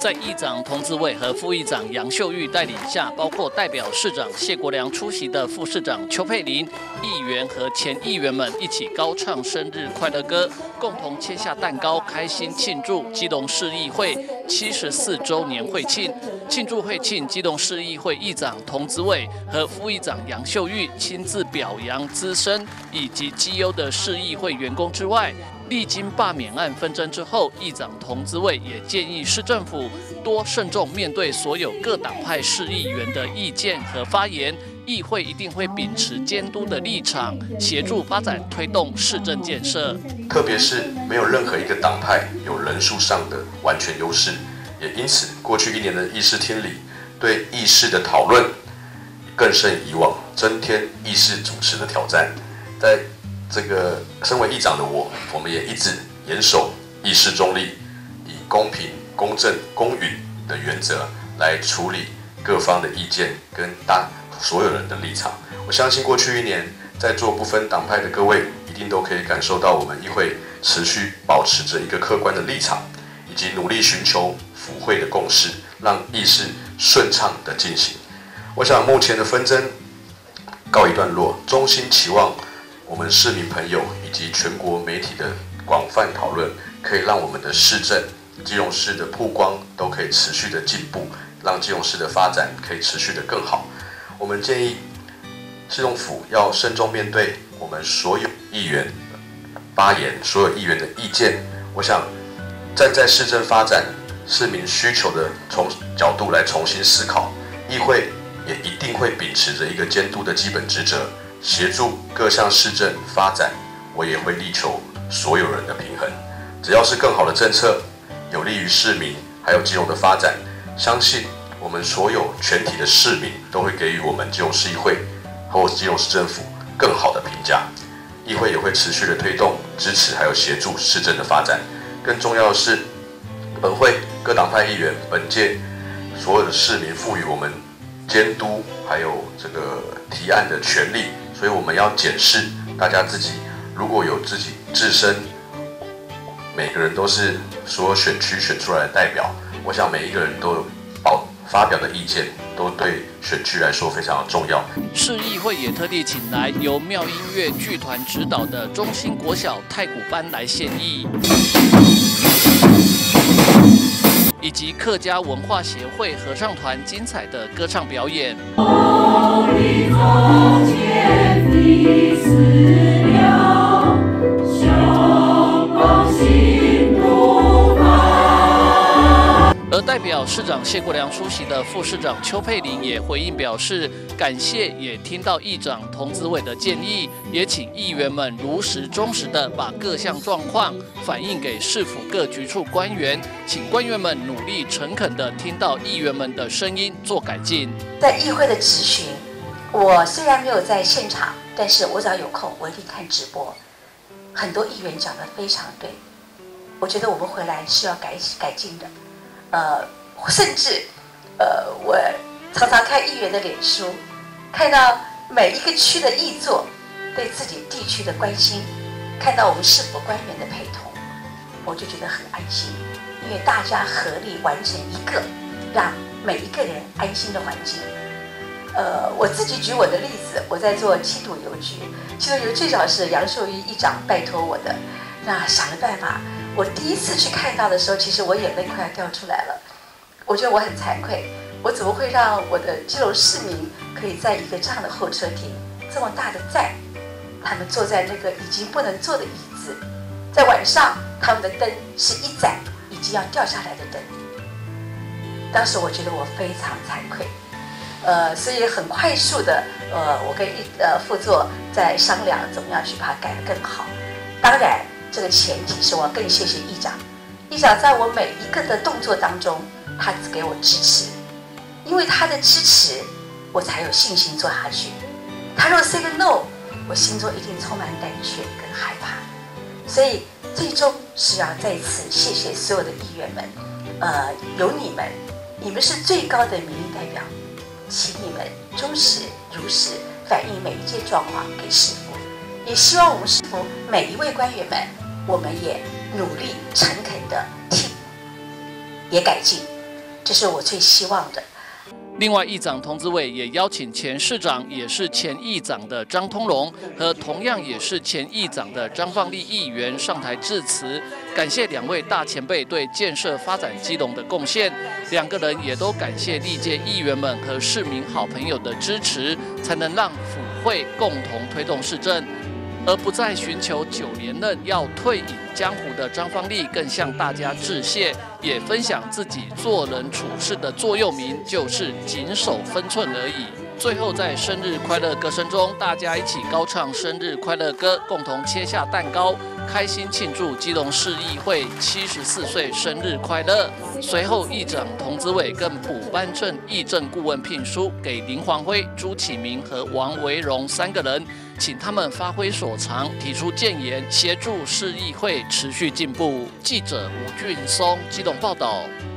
在议长童子伟和副议长杨秀玉带领下，包括代表市长谢国良出席的副市长邱佩玲、议员和前议员们一起高唱生日快乐歌，共同切下蛋糕，开心庆祝基隆市议会74周年会庆。庆祝会庆，基隆市议会议长童子伟和副议长杨秀玉亲自表扬资深以及绩优的市议会员工之外，历经罢免案纷争之后，议长童子伟也建议市政府多慎重面对所有各党派市议员的意见和发言，议会一定会秉持监督的立场，协助发展推动市政建设。 特别是没有任何一个党派有人数上的完全优势，也因此过去1年的议事厅里对议事的讨论更胜以往，增添议事主持的挑战。在这个身为议长的我们也一直严守议事中立，以公平、公正、公允的原则来处理各方的意见跟所有人的立场。我相信过去1年，在座不分党派的各位一定都可以感受到，我们议会持续保持着一个客观的立场，以及努力寻求府会的共识，让议事顺畅的进行。我想目前的纷争告一段落，衷心期望我们市民朋友以及全国媒体的广泛讨论，可以让我们的市政、基隆市的曝光都可以持续的进步，让基隆市的发展可以持续的更好。我们建议市政府要慎重面对我们所有议员发言、所有议员的意见。我想站在市政发展、市民需求的角度来重新思考，议会也一定会秉持着一个监督的基本职责，协助各项市政发展。我也会力求所有人的平衡。只要是更好的政策，有利于市民还有基隆的发展，相信我们所有全体的市民都会给予我们基隆市议会或基隆市政府更好的评价。议会也会持续的推动、支持还有协助市政的发展。更重要的是，本会各党派议员本届所有的市民赋予我们监督还有这个提案的权利，所以我们要检视大家自己，如果有自己自身，每个人都是所有选区选出来的代表，我想每一个人都有发表的意见，都对选区来说非常的重要。 市议会也特地请来由妙音乐剧团指导的中兴国小太鼓班来献艺，以及客家文化协会合唱团精彩的歌唱表演。而代表市长谢国良出席的副市长邱佩玲也回应表示，感谢也听到议长童子伟的建议，也请议员们如实忠实的把各项状况反映给市府各局处官员，请官员们努力诚恳的听到议员们的声音，做改进。 在议会的质询，我虽然没有在现场，但是我只要有空，我一定看直播。很多议员讲得非常对，我觉得我们回来是要改进的。甚至我常常看议员的脸书，看到每一个区的议座对自己地区的关心，看到我们市府官员的陪同，我就觉得很安心，因为大家合力完成一个让每一个人安心的环境。我自己举我的例子，我在做七堵邮局，七堵邮局最早是杨秀玉议长拜托我的，那想了办法。我第一次去看到的时候，其实我眼泪快要掉出来了。我觉得我很惭愧，我怎么会让我的基隆市民可以在一个这样的候车亭，这么大的站，他们坐在那个已经不能坐的椅子，在晚上他们的灯是一盏已经要掉下来的灯。当时我觉得我非常惭愧，所以很快速的，我跟副座在商量怎么样去把它改得更好。当然。这个前提是我要更谢谢议长，议长在我每一个的动作当中，他只给我支持，因为他的支持，我才有信心做下去。他若 say 个 no， 我心中一定充满胆怯跟害怕。所以最终是要再次谢谢所有的议员们，有你们是最高的民意代表，请你们忠实如实反映每一件状况给市府，也希望我们市府每一位官员们。我们也努力诚恳的替也改进， 这是我最希望的。 另外，议长童子伟也邀请前市长，也是前议长的张通龙和同样也是前议长的张放立议员上台致辞，感谢两位大前辈对建设发展基隆的贡献。两个人也都感谢历届议员们和市民好朋友的支持，才能让府会共同推动市政。而不再寻求9连任要退隐江湖的张方立，更向大家致谢，也分享自己做人处事的座右铭，就是谨守分寸而已。最后在生日快乐歌声中，大家一起高唱生日快乐歌，共同切下蛋糕，开心庆祝基隆市议会74岁生日快乐。随后，议长童子伟更补颁证议政顾问聘书给林煌辉、朱启明和王维荣3个人，请他们发挥所长，提出建言，协助市议会持续进步。记者吴俊松基隆报道。